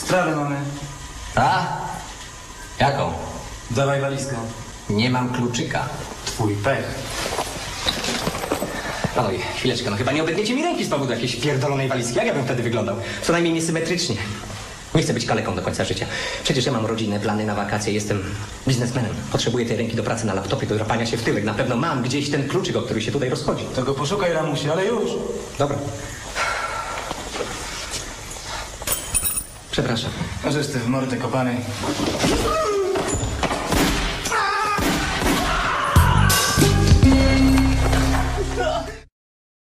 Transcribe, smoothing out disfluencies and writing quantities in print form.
Sprawę mamy. A? Jaką? Dawaj walizkę. Nie mam kluczyka. Twój pech. Panowie, chwileczkę, no chyba nie obetniecie mi ręki z powodu jakiejś pierdolonej walizki. Jak ja bym wtedy wyglądał? Co najmniej niesymetrycznie. Nie chcę być kaleką do końca życia. Przecież ja mam rodzinę, plany na wakacje, jestem biznesmenem. Potrzebuję tej ręki do pracy na laptopie, do drapania się w tyłek. Na pewno mam gdzieś ten kluczyk, o który się tutaj rozchodzi. To go poszukaj, Ramusie, ale już. Dobra. Przepraszam. Możesz ty w mordę kopanej.